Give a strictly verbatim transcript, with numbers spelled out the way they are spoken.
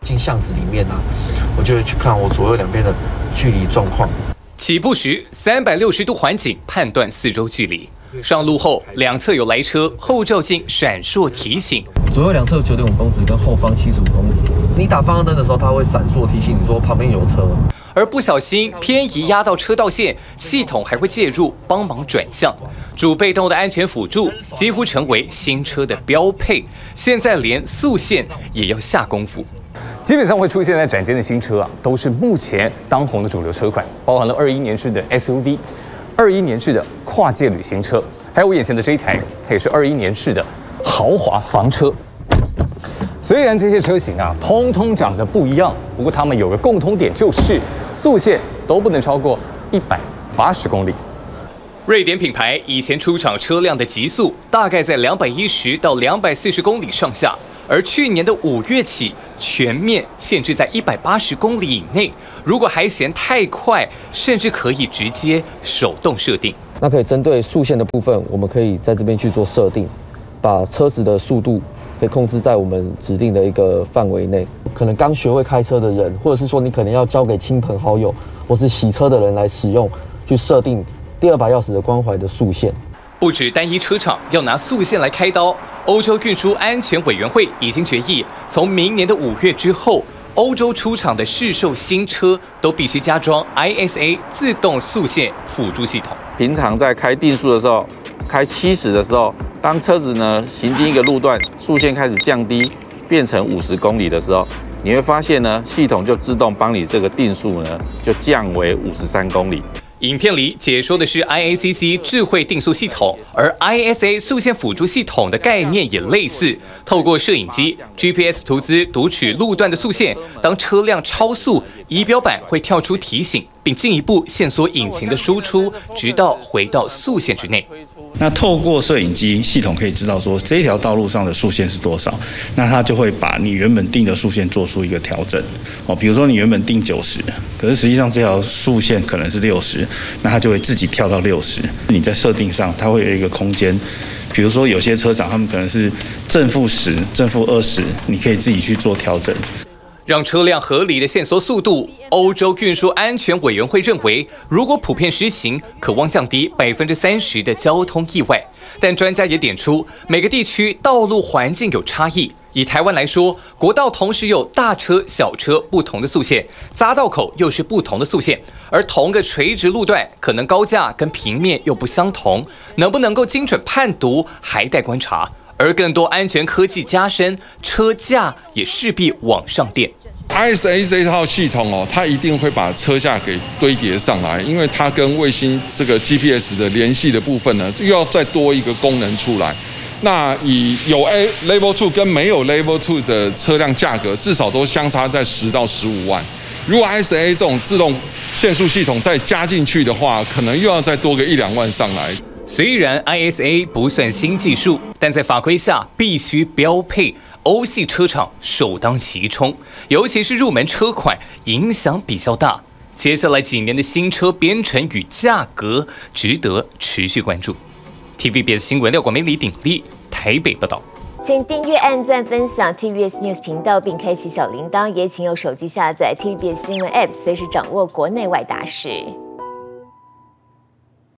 进巷子里面啊，我就会去看我左右两边的距离状况。 起步时三百六十度环景判断四周距离，上路后两侧有来车，后照镜闪烁提醒。 左右两侧九点五公尺，跟后方七十五公尺。你打方向灯的时候，它会闪烁提醒你说旁边有车。 而不小心偏移压到车道线，系统还会介入帮忙转向。主被动的安全辅助几乎成为新车的标配，现在连速限也要下功夫。 基本上会出现在展间的新车啊，都是目前当红的主流车款，包含了二一年式的 S U V、二一年式的跨界旅行车，还有我眼前的这一台，它也是二一年式的豪华房车。虽然这些车型啊，通通长得不一样，不过它们有个共通点，就是速限都不能超过一百八十公里。 瑞典品牌以前出厂车辆的极速大概在两百一十到两百四十公里上下，而去年的五月起全面限制在一百八十公里以内。如果还嫌太快，甚至可以直接手动设定。 那可以针对速限的部分，我们可以在这边去做设定，把车子的速度可以控制在我们指定的一个范围内。可能刚学会开车的人，或者是说你可能要交给亲朋好友或是洗车的人来使用，去设定第二把钥匙的关怀的速限。 不止单一车厂要拿速限来开刀，欧洲运输安全委员会已经决议，从明年的五月之后，欧洲出厂的市售新车都必须加装 I S A 自动速限辅助系统。 平常在开定速的时候，开七十的时候，当车子呢行经一个路段，速限开始降低，变成五十公里的时候，你会发现呢，系统就自动帮你这个定速呢就降为五十三公里。 影片里解说的是 I A C C 智慧定速系统，而 I S A 速限辅助系统的概念也类似，透过摄影机、G P S 图资读取路段的速限，当车辆超速，仪表板会跳出提醒，并进一步限缩引擎的输出，直到回到速限之内。 那透过摄影机系统可以知道说这条道路上的速限是多少，那它就会把你原本定的速限做出一个调整。哦，比如说你原本定九十，可是实际上这条速限可能是六十，那它就会自己跳到六十。你在设定上，它会有一个空间。比如说有些车厂他们可能是正负十、正负二十，你可以自己去做调整。 让车辆合理的限缩速度，欧洲运输安全委员会认为，如果普遍实行，可望降低百分之三十的交通意外。但专家也点出，每个地区道路环境有差异。以台湾来说，国道同时有大车、小车不同的速限，匝道口又是不同的速限，而同个垂直路段，可能高架跟平面又不相同，能不能够精准判读，还待观察。而更多安全科技加深，车价也势必往上垫。 I S A 这套系统哦，它一定会把车价给堆叠上来，因为它跟卫星这个 G P S 的联系的部分呢，又要再多一个功能出来。那以有 A Level Two 跟没有 Level Two 的车辆价格，至少都相差在十到十五万。如果 I S A 这种自动限速系统再加进去的话，可能又要再多个一两万上来。 虽然 I S A 不算新技术，但在法规下必须标配。欧系车厂首当其冲，尤其是入门车款影响比较大。接下来几年的新车编程与价格值得持续关注。T V B S 新闻廖广美、李鼎立台北报道。 请订阅、按赞、分享 T V B S News 频道，并开启小铃铛，也请用手机下载 T V B S 新闻 App， 随时掌握国内外大事。